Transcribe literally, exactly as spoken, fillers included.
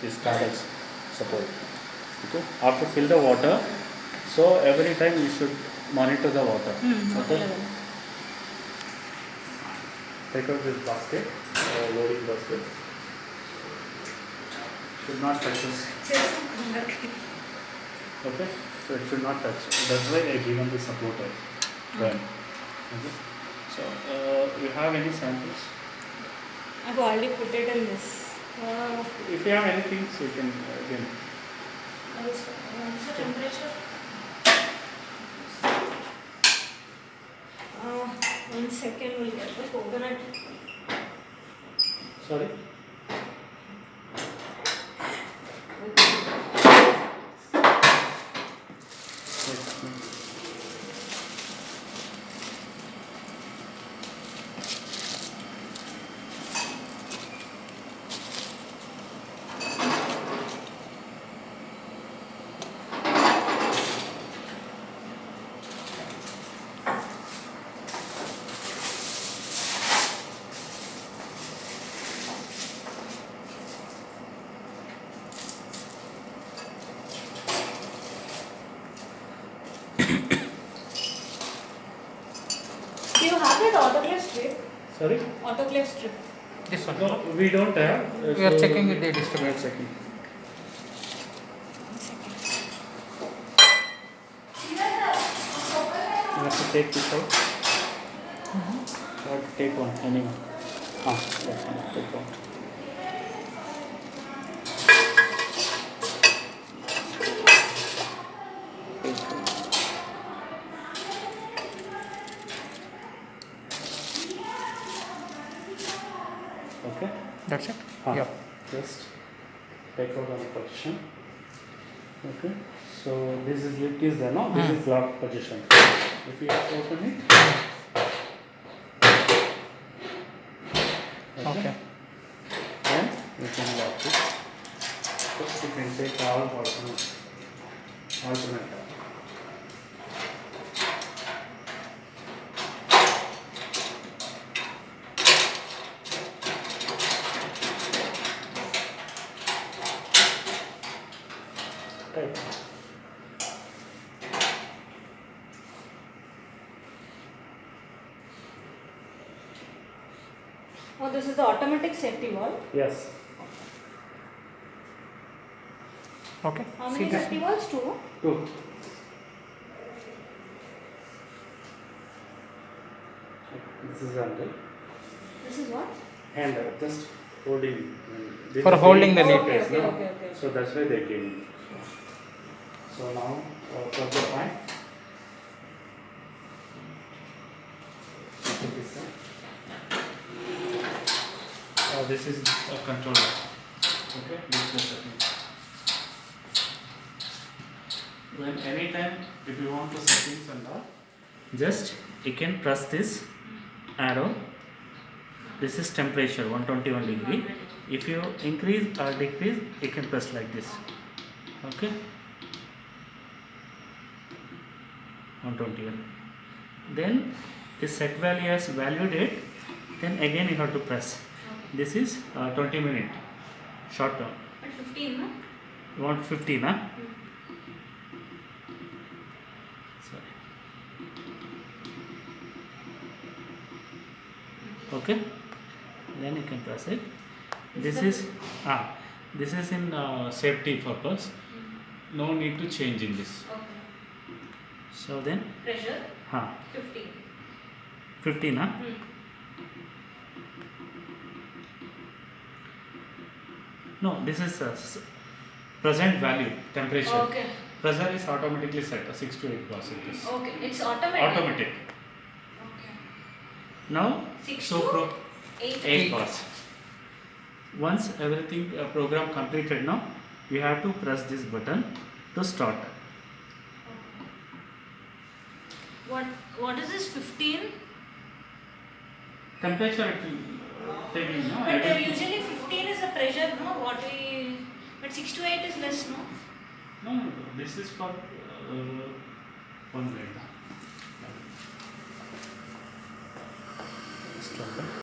these paddles support. Okay, after fill the water, so every time you should monitor the water. Hmm. Okay, take out this basket, uh, loading basket. Should not touch this. Okay, so it should not touch. That's why I given the supporter. Right. Okay. So uh, you have any samples? I've already put it in this. Uh, if you have anything, so you can uh, again. What's the temperature? Uh, one second, we'll get the coconut. Sorry. Do you have that autoclave strip? Sorry. Autoclave strip. This one. No, we don't have. Uh, We are so checking with the We distributor. are checking. You have to take this out. Mm-hmm. Or take one, anyone. Ah, that one, take one. Okay. That's it? Ah, Yeah. Just take out one position. Okay. So this is lid is there, no? This Hmm. is lock position. If you open it. Okay. Then you can lock it. First you can take all alternate. alternate. Right. Oh, this is the automatic safety valve. Yes. Okay. How See many this? safety valves? Two. Two. This is handle. This is what? Handle. Just holding. This For is holding the very lid. Okay, place, okay, no? okay, okay. So that's why they gave me. So now, uh, for the point. Take this one. Uh, this is a controller. Okay, this is the setting. When anytime if you want to settings and all, just you can press this arrow. This is temperature one twenty-one degree. If you increase or decrease, you can press like this. Okay, one twenty-one. Then this set value as value date. Then again you have to press. This is uh, twenty minute short term. But fifteen, no? You want fifteen, huh? Sorry. Okay. Then you can press it. This is ah. This is in uh, safety purpose. No need to change in this. Okay. So then, Pressure? huh? fifteen. fifteen, huh? Hmm. No, this is uh, s- present value temperature. Okay. Pressure is automatically set uh, six to eight bars it is. Okay. It's automatic. Automatic. Okay. Now, Six so to pro eight. eight bars. Once everything uh, program completed now, you have to press this button to start. What What is this? Fifteen. Temperature it will taking no. But uh, every- usually fifteen is the pressure, no? What we. But six to eight is less, no? No, no, no. This is for uh, one grade. Stop it.